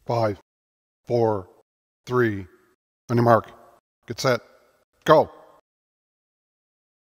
5, 4, 3, on your mark, get set, go.